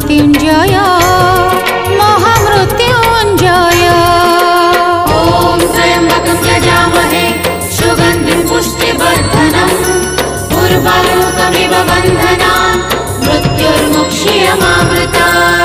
महामृत्युंजय महामृत्युंजय। ॐ त्र्यम्बकं यजामहे सुगन्धिं पुष्टिवर्धनम् उर्वारुकमिव बन्धनान् मृत्युर्मुक्षीयमामृतात्।